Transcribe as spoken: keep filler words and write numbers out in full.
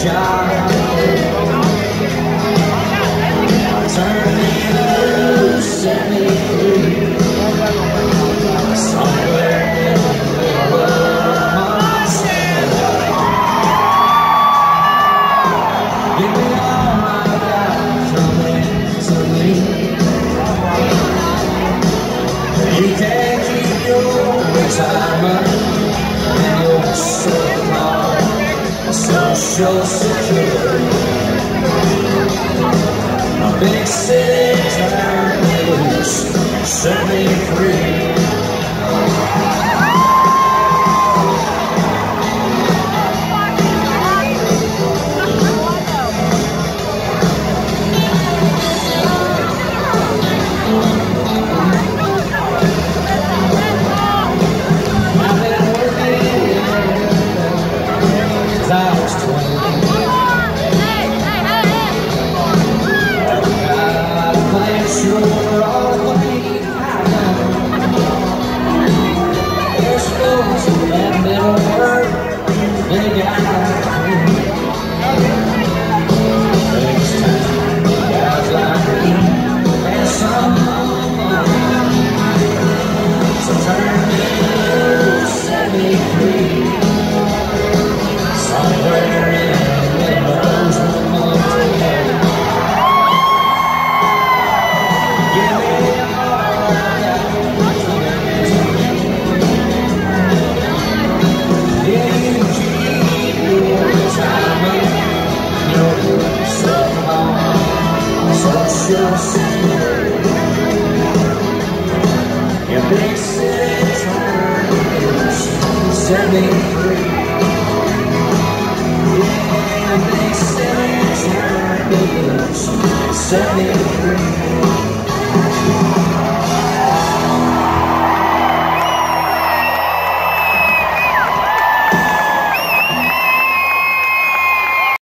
child. Turn me loose, set me free. Somewhere in the middle of myself. Give me all I got, come into me. You can't keep your retirement and your so-called social security. A big city turned me loose, set me free. I was twenty. I've played sure all the way down. There's schools that never work, they got me. Next time, guys like me and some money. So turn me loose, set me free. Somewhere in the middle of Montana. Give me all I got. Yeah, you keep your retirement, your so-called social security. Your big city turned me loose, set me free. Set me free.